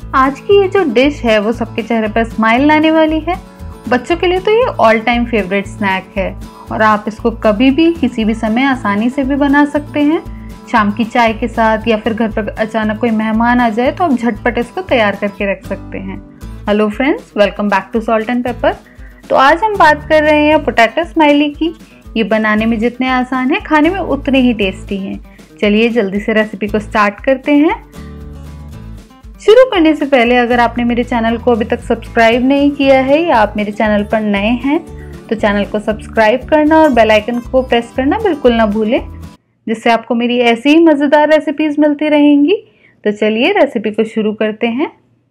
आज की ये जो डिश है वो सबके चेहरे पर स्माइल लाने वाली है। बच्चों के लिए तो ये ऑल टाइम फेवरेट स्नैक है और आप इसको कभी भी किसी भी समय आसानी से भी बना सकते हैं। शाम की चाय के साथ या फिर घर पर अचानक कोई मेहमान आ जाए तो आप झटपट इसको तैयार करके रख सकते हैं। Hello friends, welcome back to salt and pepper. तो आज हम बात कर रहे हैं पोटैटो स्माइली की। ये बनाने में जितने आसान है, खाने में उतने ही टेस्टी हैं। चलिए जल्दी से रेसिपी को स्टार्ट करते हैं। शुरू करने से पहले अगर आपने मेरे चैनल को अभी तक सब्सक्राइब नहीं किया है या आप मेरे चैनल पर नए हैं तो चैनल को सब्सक्राइब करना और बेल आइकन को प्रेस करना बिल्कुल ना भूलें, जिससे आपको मेरी ऐसी ही मज़ेदार रेसिपीज़ मिलती रहेंगी। तो चलिए रेसिपी को शुरू करते हैं।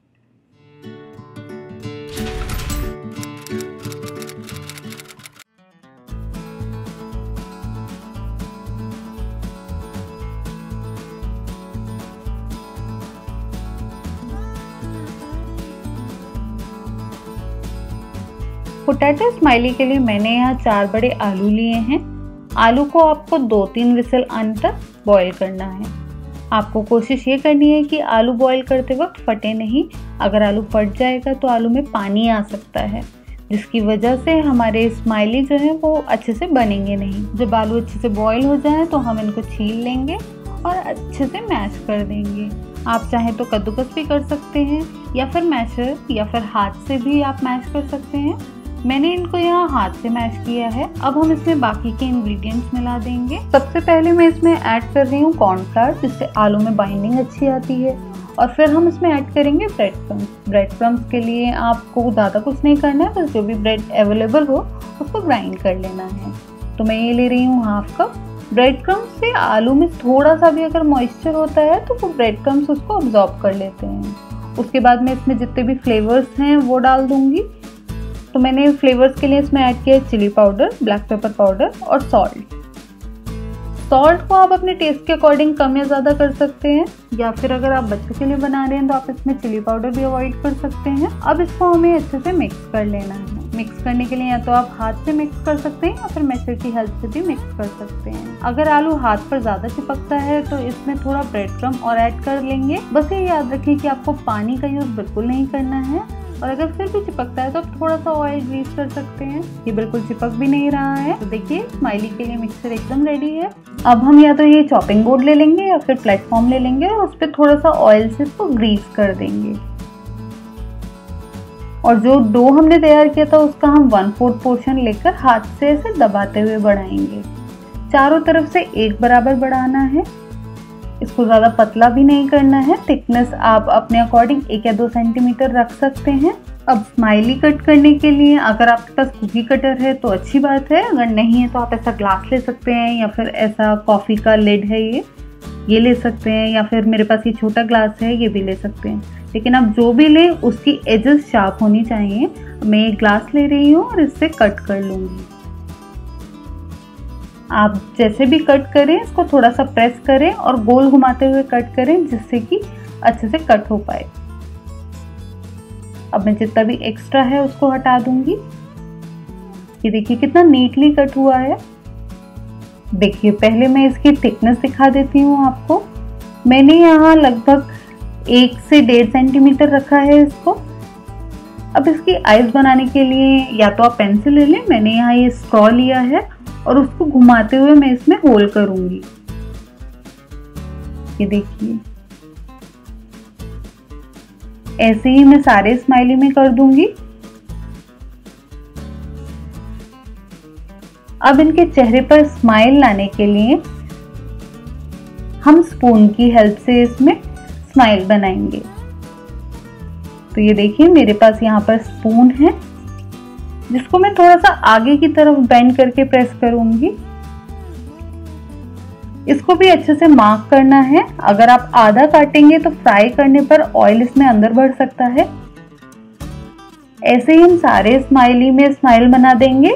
पोटैटो स्माइली के लिए मैंने यहाँ 4 बड़े आलू लिए हैं। आलू को आपको 2-3 विसल आने तक बॉईल करना है। आपको कोशिश ये करनी है कि आलू बॉईल करते वक्त फटे नहीं। अगर आलू फट जाएगा तो आलू में पानी आ सकता है, जिसकी वजह से हमारे स्माइली जो है वो अच्छे से बनेंगे नहीं। जब आलू अच्छे से बॉईल हो जाए तो हम इनको छील लेंगे और अच्छे से मैश कर देंगे। आप चाहें तो कद्दूकस भी कर सकते हैं या फिर मैशर या फिर हाथ से भी आप मैश कर सकते हैं। मैंने इनको यहाँ हाथ से मैश किया है। अब हम इसमें बाकी के इंग्रेडिएंट्स मिला देंगे। सबसे पहले मैं इसमें ऐड कर रही हूँ कॉर्नफ्लावर, जिससे आलू में बाइंडिंग अच्छी आती है। और फिर हम इसमें ऐड करेंगे ब्रेड क्रम्स। ब्रेड क्रम्स के लिए आपको ज़्यादा कुछ नहीं करना है, बस जो भी ब्रेड अवेलेबल हो उसको ग्राइंड कर लेना है। तो मैं ये ले रही हूँ हाफ कप। ब्रेड क्रम्स से आलू में थोड़ा सा भी अगर मॉइस्चर होता है तो वो ब्रेड क्रम्स उसको अब्जॉर्ब कर लेते हैं। उसके बाद मैं इसमें जितने भी फ्लेवर्स हैं वो डाल दूँगी। तो मैंने फ्लेवर्स के लिए इसमें ऐड किया है chilli powder, black pepper powder और सॉल्ट। सॉल्ट को आप अपने टेस्ट के अकॉर्डिंग कम या ज़्यादा कर सकते हैं, या फिर अगर आप बच्चों के लिए बना रहे हैं तो आप इसमें चिली पाउडर भी अवॉइड कर सकते हैं। अब इसको हमें अच्छे से मिक्स कर लेना है। मिक्स करने के लिए या तो आप हाथ से मिक्स कर सकते हैं या फिर मैशर की हेल्प से भी मिक्स कर सकते हैं। अगर आलू हाथ पर ज़्यादा चिपकता है तो इसमें थोड़ा ब्रेड क्रम्ब और ऐड कर लेंगे। बस ये याद रखें कि आपको पानी का यूज़ बिल्कुल नहीं करना है, और अगर फिर भी चिपकता है तो आप थोड़ा सा ऑयल ग्रीस कर सकते हैं। ये बिल्कुल चिपक भी नहीं रहा है। तो देखिए स्माइली के लिए मिक्सचर एकदम रेडी है। अब हम या तो ये चॉपिंग बोर्ड ले लेंगे या फिर प्लेटफॉर्म ले लेंगे और उस पर थोड़ा सा ऑयल से इसको ग्रीस कर देंगे। और जो डो हमने तैयार किया था उसका हम 1/4 पोर्शन लेकर हाथ से ऐसे दबाते हुए बढ़ाएंगे। चारों तरफ से एक बराबर बढ़ाना है। इसको ज़्यादा पतला भी नहीं करना है। थिकनेस आप अपने अकॉर्डिंग 1 या 2 सेंटीमीटर रख सकते हैं। अब स्माइली कट करने के लिए अगर आपके पास कुकी कटर है तो अच्छी बात है, अगर नहीं है तो आप ऐसा ग्लास ले सकते हैं या फिर ऐसा कॉफ़ी का लिड है ये ले सकते हैं, या फिर मेरे पास ये छोटा ग्लास है ये भी ले सकते हैं। लेकिन आप जो भी लें उसकी एजेस शार्प होनी चाहिए। मैं एक ग्लास ले रही हूँ और इससे कट कर लूँगी। आप जैसे भी कट करें इसको थोड़ा सा प्रेस करें और गोल घुमाते हुए कट करें, जिससे कि अच्छे से कट हो पाए। अब मैं जितना भी एक्स्ट्रा है उसको हटा दूंगी। ये देखिए कितना नीटली कट हुआ है। देखिए पहले मैं इसकी थिकनेस दिखा देती हूँ आपको। मैंने यहाँ लगभग 1 से 1.5 सेंटीमीटर रखा है इसको। अब इसकी आइज बनाने के लिए या तो आप पेंसिल ले लें, मैंने यहाँ ये स्ट्रॉ लिया है और उसको घुमाते हुए मैं इसमें होल करूंगी। ये देखिए ऐसे ही मैं सारे स्माइली में कर दूंगी। अब इनके चेहरे पर स्माइल लाने के लिए हम स्पून की हेल्प से इसमें स्माइल बनाएंगे। तो ये देखिए मेरे पास यहाँ पर स्पून है, जिसको मैं थोड़ा सा आगे की तरफ बेंड करके प्रेस करूंगी। इसको भी अच्छे से मार्क करना है। अगर आप आधा काटेंगे तो फ्राई करने पर ऑयल इसमें अंदर बढ़ सकता है। ऐसे ही हम सारे स्माइली में स्माइल बना देंगे।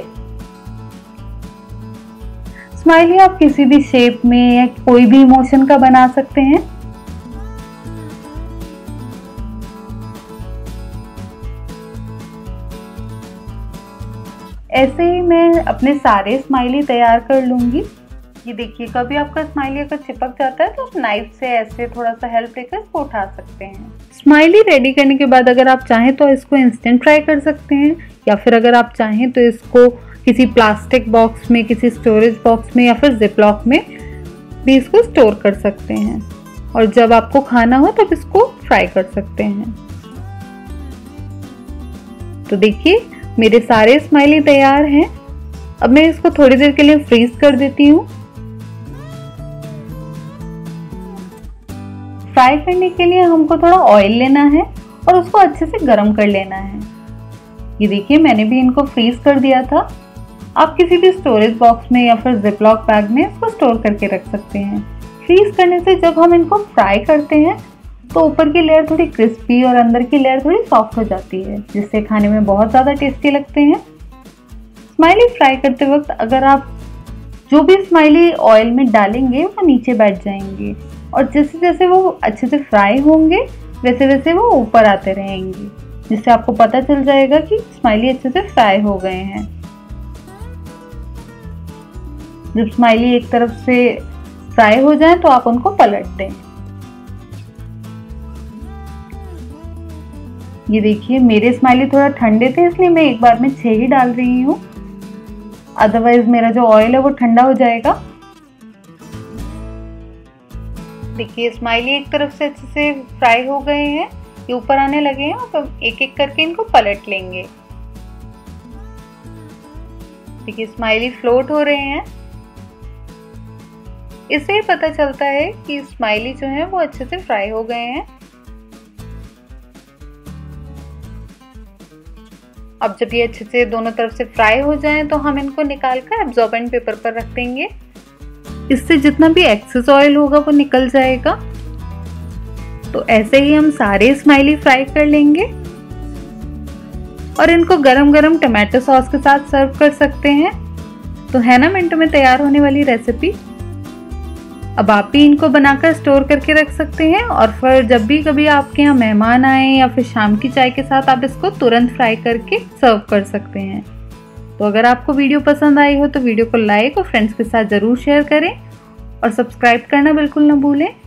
स्माइली आप किसी भी शेप में या कोई भी इमोशन का बना सकते हैं। ऐसे ही मैं अपने सारे स्माइली तैयार कर लूंगी। ये देखिए कभी आपका स्माइली अगर चिपक जाता है तो आप नाइफ से ऐसे थोड़ा सा हेल्प लेकर इसको उठा सकते हैं। स्माइली रेडी करने के बाद अगर आप चाहें तो इसको इंस्टेंट फ्राई कर सकते हैं, या फिर अगर आप चाहें तो इसको किसी प्लास्टिक बॉक्स में, किसी स्टोरेज बॉक्स में या फिर जिपलॉक में भी इसको स्टोर कर सकते हैं, और जब आपको खाना हो तब इसको फ्राई कर सकते हैं। तो देखिए मेरे सारे स्माइली तैयार हैं। अब मैं इसको थोड़ी देर के लिए फ्रीज कर देती हूँ। फ्राई करने के लिए हमको थोड़ा ऑयल लेना है और उसको अच्छे से गर्म कर लेना है। ये देखिए मैंने भी इनको फ्रीज कर दिया था। आप किसी भी स्टोरेज बॉक्स में या फिर जिपलॉक बैग में इसको स्टोर करके रख सकते हैं। फ्रीज करने से जब हम इनको फ्राई करते हैं तो ऊपर की लेयर थोड़ी क्रिस्पी और अंदर की लेयर थोड़ी सॉफ्ट हो जाती है, जिससे खाने में बहुत ज़्यादा टेस्टी लगते हैं। स्माइली फ्राई करते वक्त अगर आप जो भी स्माइली ऑयल में डालेंगे वो नीचे बैठ जाएंगे, और जैसे जैसे वो अच्छे से फ्राई होंगे वैसे वैसे वो ऊपर आते रहेंगे, जिससे आपको पता चल जाएगा कि स्माइली अच्छे से फ्राई हो गए हैं। जब स्माइली एक तरफ से फ्राई हो जाए तो आप उनको पलट दें। ये देखिए मेरे स्माइली थोड़ा ठंडे थे, इसलिए मैं एक बार में 6 ही डाल रही हूँ, अदरवाइज मेरा जो ऑयल है वो ठंडा हो जाएगा। देखिए स्माइली एक तरफ से अच्छे से फ्राई हो गए हैं, ये ऊपर आने लगे हैं, तो एक एक करके इनको पलट लेंगे। देखिए स्माइली फ्लोट हो रहे हैं। इससे ही पता चलता है कि स्माइली जो है वो अच्छे से फ्राई हो गए हैं। अब जब ये अच्छे से दोनों तरफ से फ्राई हो जाएं तो हम इनको निकाल कर एब्जॉर्बेंट पेपर पर रख देंगे। इससे जितना भी एक्सेस ऑयल होगा वो निकल जाएगा। तो ऐसे ही हम सारे स्माइली फ्राई कर लेंगे और इनको गरम गरम टमाटो सॉस के साथ सर्व कर सकते हैं। तो है ना मिनटों में तैयार होने वाली रेसिपी। अब आप भी इनको बनाकर स्टोर करके रख सकते हैं, और फिर जब भी कभी आपके यहाँ मेहमान आए या फिर शाम की चाय के साथ आप इसको तुरंत फ्राई करके सर्व कर सकते हैं। तो अगर आपको वीडियो पसंद आई हो तो वीडियो को लाइक और फ्रेंड्स के साथ ज़रूर शेयर करें, और सब्सक्राइब करना बिल्कुल ना भूलें।